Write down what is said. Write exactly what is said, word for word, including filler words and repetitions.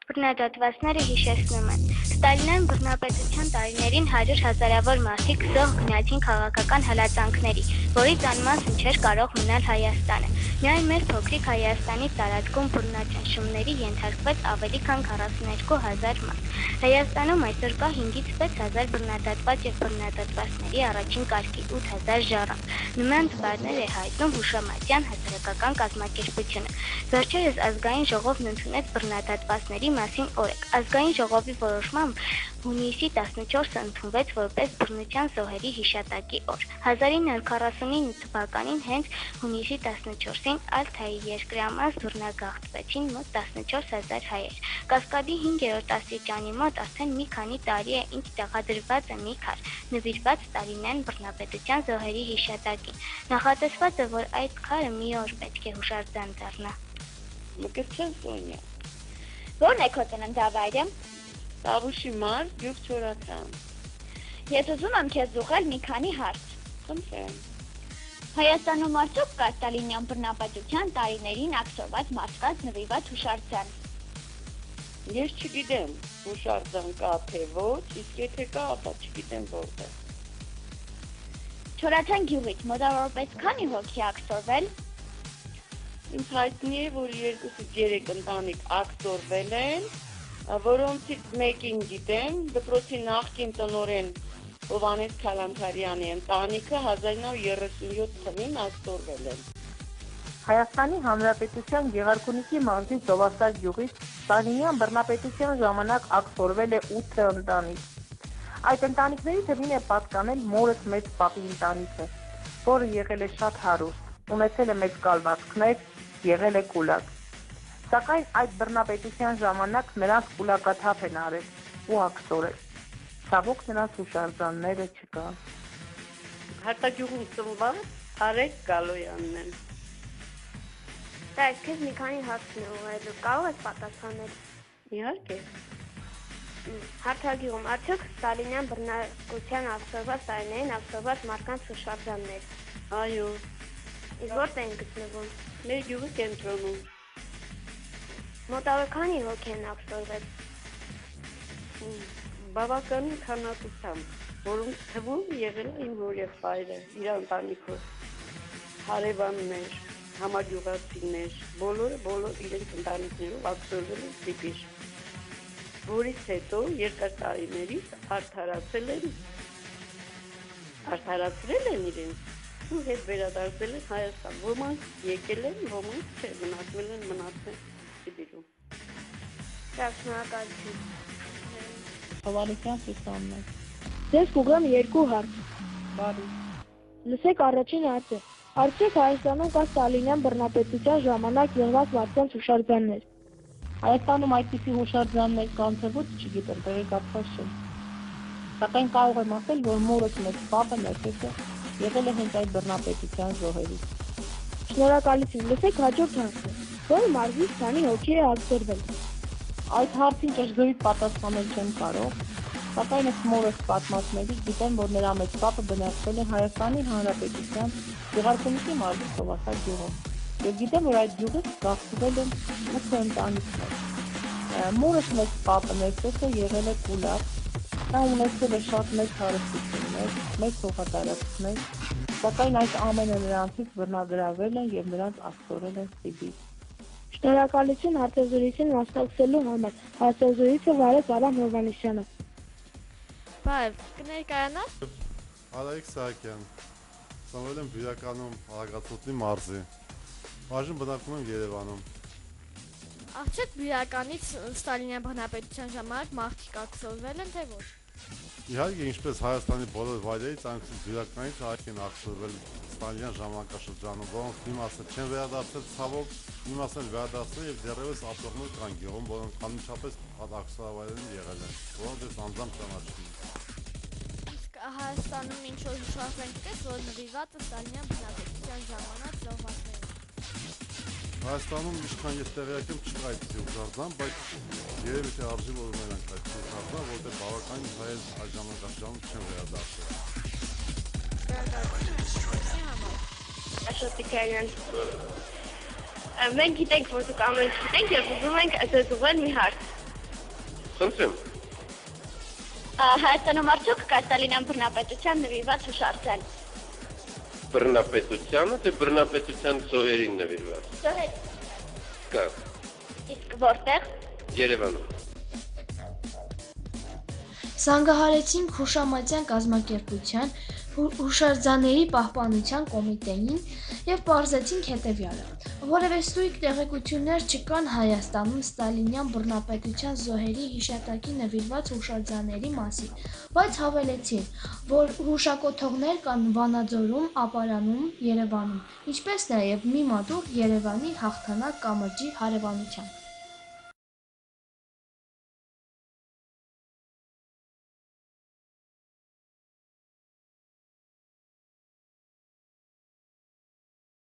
Բռնադատվածները հիշեցնում են. Ստալինյան բռնապետության տարիներին հարյուր հազարավոր մարդիկ զոհ գնացին քաղաքական հալածանքների, որից անմասն չէր կարող մնալ Հայաստանը։ Միայն մեր փոքրիկ Հայաստանի տարածքում բռնաճնշումների ենթարկվեց ավելի քան քառասուներկու հազար մարդ։ Հայաստանում այսօր կա հինգից վեց հազար բռնադատված եւ բռնադատվածների առաջին կարգի ութ հազար ժառանգ։ Նման տվյալներ է հայտնում Հուշամատյան հասարակական կազմակերպությունը։ Վերջերս ազգային ժողովն ընդունեց բռնադատվածների մասին օրենք։ Ազգային ժողովի որոշմամբ հունիսի տասնչորսը ընդունվեց որպես բռնության զոհերի հիշատակի օր։ հազար ինը հարյուր քառասունինը թվականին հենց հունիսի տասնչորսին Ալթայի երկրամաս բռնագաղթվեցին մոտ տասնչորս հազար հայեր։ Կասկադի հինգերորդ աստիճանի մոտ արդեն մի քանի տարի է ինչ տեղադրված է մի քար, նվիրված Ստալինյան բռնապետության զոհերի հիշատակին։ Նախատեսված է, որ այդ քարը մի օր պետք է հուշարձան դառնա։ Մկրտչեն Սոնյա։ Ո՞րն է քո ծննդավայրը։ Տավուշի մարզ, գյուղ Չորական։ Ես ուզում եմ քեզ ուղղել մի քանի հարց։ Խնդրեմ։ Հայաստանում արդյոք կա Ստալինյան բռնապետության տարիներին ակտորված մարդկանց նվիրված հուշարձան։ Ես չգիտեմ, հուշարձան կա թե ոչ, իսկ եթե կա, ապա չգիտեմ որտեղ։ Չորացան գյուղից մոտավորապես քանի հոգի ակտորվել։ Ինձ հայտնի է, որ երկուսից երեք ընտանիք ակտորվել են, որոնցից մեկին գիտեմ, դպրոցի նախկին տնօրեն Հովհաննես Քալանթարյանի ընտանիքը հազար ինը հարյուր երեսունյոթ թվականին ակտորվել են։ Հայաստանի Հանրապետության Գեղարքունիքի մարզի Ծովասար գյուղից Ստալինյան բռնապետության ժամանակ ակտորվել է ութ ընտանիք։ Այդ ընտանիքների թվին է պատկանել մորս մեծ պապի ընտանիքը, որը եղել է շատ հարուստ, ունեցել է մեծ կալվածքներ, եղել է կուլակ։ Սակայն այդ բռնապետության ժամանակ նրանց կուլակաթափ են արել ու ակտորել։ Ցավոք նրանց հուշարձանները չկան։ Հարտագյուղում ծնված Արեգ Գալոյանն են։ Դա ես քեզ մի քանի հարցն է ուղղելու, կարող ես պատասխանել։ Իհարկե։ Հարթագյուղում արդյոք Ստալինյան բռնապետության ակտորված տարիներին ակտորված մարդկանց հուշարձաններ։ Այո։ Իսկ որտե են գտնվում։ Մեր գյուղի կենտրոնում։ Մոտավոր քանի հոգի են ակտորվել։ Բավականին քանակությամբ, որոնց թվում եղել է իմ հորեղբայրը, իր ընտանիքով, հարևաններ, համագյուղացիներ, բոլորը բոլոր իրենց ընտանիքներով ակտորվել են Սիբիր, որից հետո երկար տարիներից արդարացել են, արդարացրել են իրենց ու հետ վերադարձել են Հայաստան, ոմանք եկել են, ոմանք չէ, մնացել են մնացել Սիբիրում։ Շնորհակալություն։ Հավանության Սուսանն է։ Ձեզ կուղեմ երկու հարց։ Բարի։ Լսեք առաջին հարցը։ Արդյոք Հայաստանում կա Ստալինյան բռնապետության ժամանակ եղված մարդկանց հուշարձաններ։ Հայաստանում այդպիսի հուշարձաններ կան թե ոչ, չգիտեմ, տեղեկատված չեմ։ Սակայն կարող եմ ասել, որ մորս մեծ պապը ներկեսը եղել է հենց այդ բռնապետության զոհերից։ Շնորհակալություն։ Լսեք հաջորդ հարցը։ Որ մարզից քանի հոգի է ակտորվել։ Այդ հարցին ճշգրիտ պատասխանել չեմ կարող, սակայն ըստ մորս պատմածներից գիտեմ, որ նրա մեծ պապը բնակվել է Հայաստանի Հանրապետության Գեղարքունիքի մարզի Ծովասար գյուղում, եւ գիտեմ, որ այդ գյուղից գաղթվել են ութ ընտանիքներ։ Մորս մեծ պապը ներկեսը եղել է կուլակ, նա ունեցել է շատ մեծ հարստություններ, մեծ հողատարածքներ, սակայն այդ ամենը նրանցից բռնագրավել են եւ նրանց ակտորել են Սիբիր։ Շնորհակալություն հարցազրույցին մասնակցելու համար։ Հարցազրույցը վարեց Արամ Հովհաննիսյանը։ Բարև, կներկայանաս։ Արայիկ Սահակյան, ծնվել եմ Բյուրականում Արագածոտնի մարզի, այժմ բնակվում եմ Երևանում։ Արդյոք Բյուրականից Ստալինյան բռնապետության ժամանակ մարդիկ ակտորվել են թե ոչ։ Իհարկե, ինչպես Հայաստանի բոլոր վայրերից, այնպես Բյուրականից այլ են ակտորվել Ստալինյան ժամանակաշրջանում, որոնք մի մասը չեն վերադարձել ցավոք, մի մասը վերադարձել եւ դեռևս ակտորներ կան գյուղում, որոնք անմիջապես ակտորավայրերին եղել են, որոնք ես անձամբ ճանաչում եմ։ Իսկ Հայաստանում ինչ որ հուշարձան կա, որ նվիրված է Ստալինյան բռնապետության ժամանակ զոհվածներին։ Հայաստանում ինչքան ես տեղյակ եմ չկա այդպիսի հուշարձան, բայց երևի թե արժի որ ունենանք այդ հուշարձան, որտեղ բավականին հայեր այդ ժամանակաշրջանում չեն վերադարձել։ Աշոտիկյան։ Մենք գիտենք, որ դուք ամեն ինչ գիտենք եւ ուզում ենք ձեզ ուղղել մի հարց։ Խնդրեմ։ Հայաստանում արդյոք կա Ստալինյան բռնապետության նվիրված հուշարձան։ Բռնապետությանը, թե բռնապետության զոհերին նվիրված։ Զոհեր։ Կա։ Իսկ որտեղ։ Երևանում։ Զանգահարեցինք հուշամատյան կազմակերպության հուշարձանների պահպանության կոմիտեին և պարզեցինք հետևյալը. որևէ ստույգ տեղեկություններ չկան Հայաստանում Ստալինյան բռնապետության զոհերի հիշատակի նվիրված հուշարձանների մասին, բայց հավելեցին, որ հուշակոթողներ կան Վանաձորում, Ապարանում, Երևանում, ինչպես նաև մի մատուռ Երևանի հաղթանակ կամրջի հարևանությամբ։